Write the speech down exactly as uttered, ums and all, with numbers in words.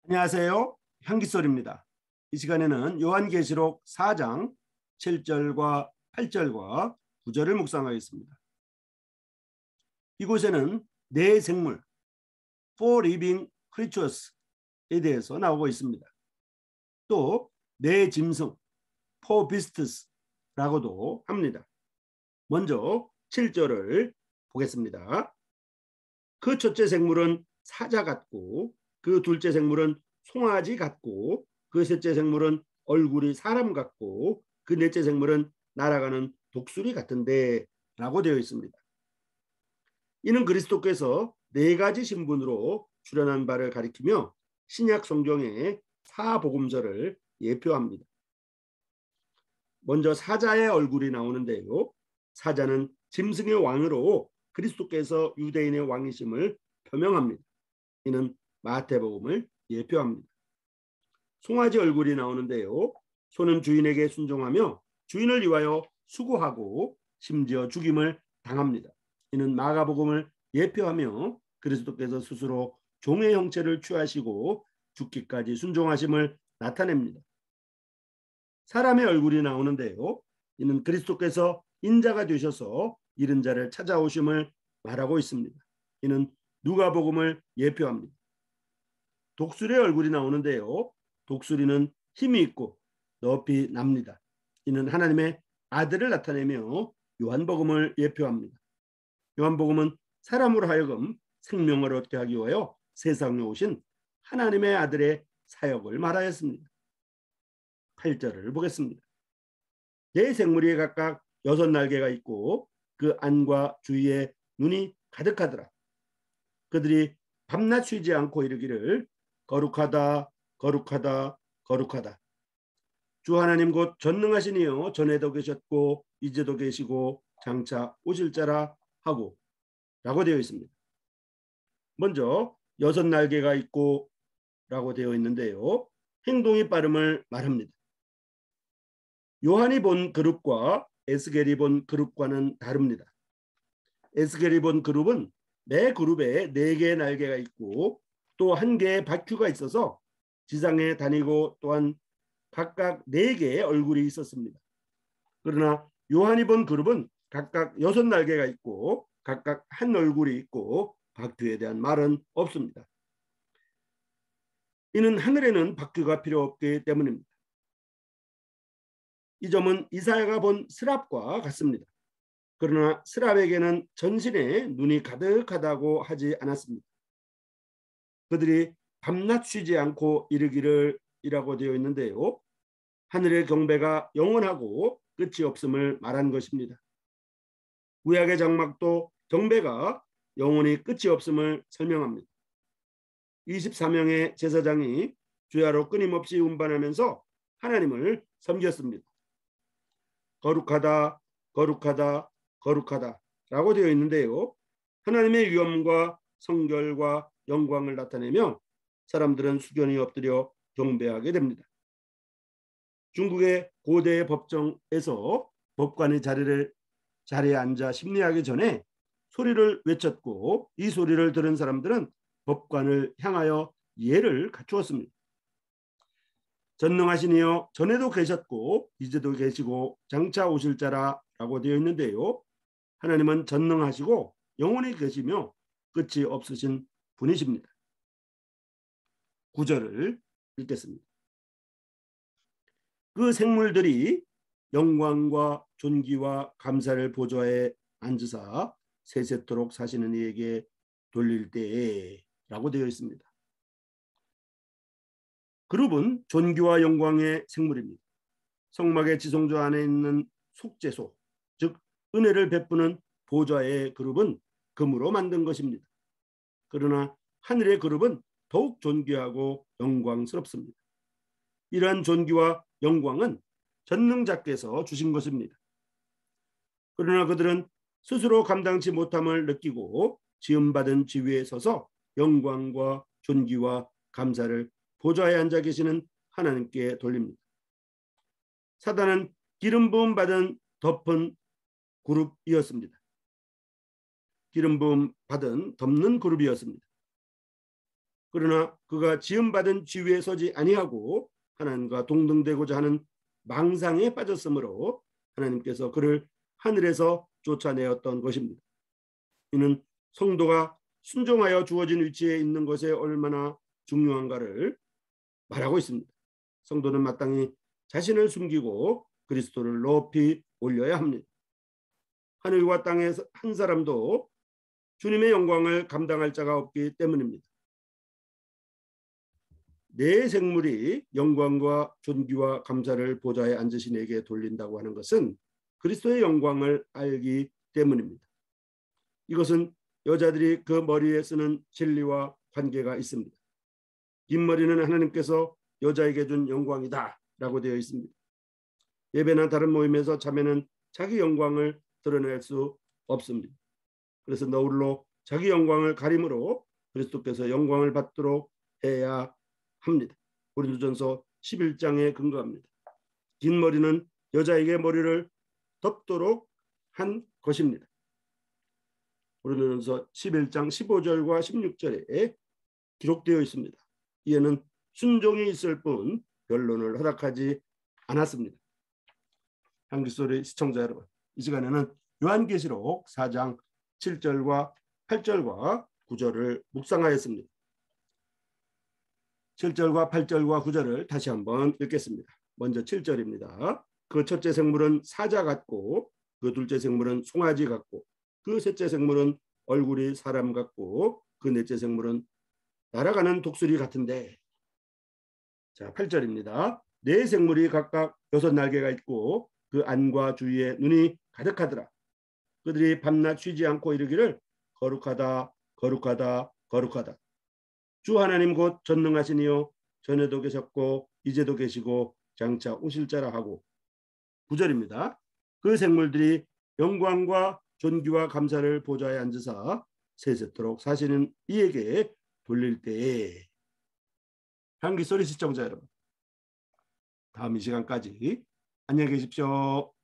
안녕하세요. 향기솔입니다. 이 시간에는 요한계시록 사 장 칠 절과 팔 절과 구 절을 묵상하겠습니다. 이곳에는 네 생물, Four Living Creatures에 대해서 나오고 있습니다. 또 네 짐승, Four Beasts라고도 합니다. 먼저 칠 절을 보겠습니다. 그 첫째 생물은 사자 같고 그 둘째 생물은 송아지 같고 그 셋째 생물은 얼굴이 사람 같고 그 넷째 생물은 날아가는 독수리 같은데 라고 되어 있습니다. 이는 그리스도께서 네 가지 신분으로 출현한 바를 가리키며 신약 성경의 사복음서를 예표합니다. 먼저 사자의 얼굴이 나오는데요. 사자는 짐승의 왕으로 그리스도께서 유대인의 왕이심을 표명합니다. 이는 마태복음을 예표합니다. 송아지 얼굴이 나오는데요. 소는 주인에게 순종하며 주인을 위하여 수고하고 심지어 죽임을 당합니다. 이는 마가복음을 예표하며 그리스도께서 스스로 종의 형체를 취하시고 죽기까지 순종하심을 나타냅니다. 사람의 얼굴이 나오는데요. 이는 그리스도께서 인자가 되셔서 잃은 자를 찾아오심을 말하고 있습니다. 이는 누가복음을 예표합니다. 독수리의 얼굴이 나오는데요. 독수리는 힘이 있고 높이 납니다. 이는 하나님의 아들을 나타내며 요한복음을 예표합니다. 요한복음은 사람으로 하여금 생명을 얻게 하기 위하여 세상에 오신 하나님의 아들의 사역을 말하였습니다. 팔 절을 보겠습니다. 네 생물이 각각 여섯 날개가 있고 그 안과 주위에 눈이 가득하더라. 그들이 밤낮 쉬지 않고 이르기를 거룩하다 거룩하다 거룩하다. 주 하나님 곧 전능하신 이여 전에도 계셨고 이제도 계시고 장차 오실 자라 하고 라고 되어 있습니다. 먼저 여섯 날개가 있고 라고 되어 있는데요. 행동이 빠름을 말합니다. 요한이 본 그룹과 에스겔이 본 그룹과는 다릅니다. 에스겔이 본 그룹은 매 그룹에 네 개의 날개가 있고 또 한 개의 바퀴가 있어서 지상에 다니고 또한 각각 네 개의 얼굴이 있었습니다. 그러나 요한이 본 그룹은 각각 여섯 날개가 있고 각각 한 얼굴이 있고 바퀴에 대한 말은 없습니다. 이는 하늘에는 바퀴가 필요 없기 때문입니다. 이 점은 이사야가 본 스랍과 같습니다. 그러나 스랍에게는 전신에 눈이 가득하다고 하지 않았습니다. 그들이 밤낮 쉬지 않고 이르기를 이라고 되어 있는데요. 하늘의 경배가 영원하고 끝이 없음을 말한 것입니다. 구약의 장막도 경배가 영원히 끝이 없음을 설명합니다. 이십사 명의 제사장이 주야로 끊임없이 운반하면서 하나님을 섬겼습니다. 거룩하다 거룩하다 거룩하다 라고 되어 있는데요. 하나님의 위엄과 성결과 영광을 나타내며 사람들은 수견이 엎드려 경배하게 됩니다. 중국의 고대 법정에서 법관의 자리를, 자리에 앉아 심리하기 전에 소리를 외쳤고 이 소리를 들은 사람들은 법관을 향하여 예를 갖추었습니다. 전능하신 이여 전에도 계셨고 이제도 계시고 장차 오실 자라 라고 되어 있는데요. 하나님은 전능하시고 영원히 계시며 끝이 없으신 분이십니다. 구 절을 읽겠습니다. 그 생물들이 영광과 존귀와 감사를 보좌에 앉으사 세세토록 사시는 이에게 돌릴 때에 라고 되어 있습니다. 그룹은 존귀와 영광의 생물입니다. 성막의 지성소 안에 있는 속죄소, 즉 은혜를 베푸는 보좌의 그룹은 금으로 만든 것입니다. 그러나 하늘의 그룹은 더욱 존귀하고 영광스럽습니다. 이러한 존귀와 영광은 전능자께서 주신 것입니다. 그러나 그들은 스스로 감당치 못함을 느끼고 지음받은 지위에 서서 영광과 존귀와 감사를 보좌에 앉아 계시는 하나님께 돌립니다. 사단은 기름 부음 받은 덮은 그룹이었습니다. 기름 부음 받은 덮는 그룹이었습니다. 그러나 그가 지음받은 지위에 서지 아니하고 하나님과 동등되고자 하는 망상에 빠졌으므로 하나님께서 그를 하늘에서 쫓아내었던 것입니다. 이는 성도가 순종하여 주어진 위치에 있는 것에 얼마나 중요한가를 말하고 있습니다. 성도는 마땅히 자신을 숨기고 그리스도를 높이 올려야 합니다. 하늘과 땅의 한 사람도 주님의 영광을 감당할 자가 없기 때문입니다. 내 생물이 영광과 존귀와 감사를 보좌에 앉으신 이에게 돌린다고 하는 것은 그리스도의 영광을 알기 때문입니다. 이것은 여자들이 그 머리에 쓰는 진리와 관계가 있습니다. 긴 머리는 하나님께서 여자에게 준 영광이다 라고 되어 있습니다. 예배나 다른 모임에서 자매는 자기 영광을 드러낼 수 없습니다. 그래서 너울로 자기 영광을 가림으로 그리스도께서 영광을 받도록 해야 합니다. 고린도전서 십일 장에 근거합니다. 긴 머리는 여자에게 머리를 덮도록 한 것입니다. 고린도전서 십일 장 십오 절과 십육 절에 기록되어 있습니다. 이에는 순종이 있을 뿐 변론을 허락하지 않았습니다. 향기소리 시청자 여러분, 이 시간에는 요한계시록 사 장 칠 절과 팔 절과 구 절을 묵상하였습니다. 칠 절과 팔 절과 구 절을 다시 한번 읽겠습니다. 먼저 칠 절입니다. 그 첫째 생물은 사자 같고 그 둘째 생물은 송아지 같고 그 셋째 생물은 얼굴이 사람 같고 그 넷째 생물은 날아가는 독수리 같은데. 자, 팔 절입니다. 네 생물이 각각 여섯 날개가 있고 그 안과 주위에 눈이 가득하더라. 그들이 밤낮 쉬지 않고 이르기를 거룩하다 거룩하다 거룩하다. 주 하나님 곧 전능하시니요 전에도 계셨고 이제도 계시고 장차 오실 자라 하고. 구 절입니다. 그 생물들이 영광과 존귀와 감사를 보좌에 앉으사 세세토록 사시는 이에게 돌릴 때에. 향기소리 시청자 여러분, 다음 이 시간까지 안녕히 계십시오.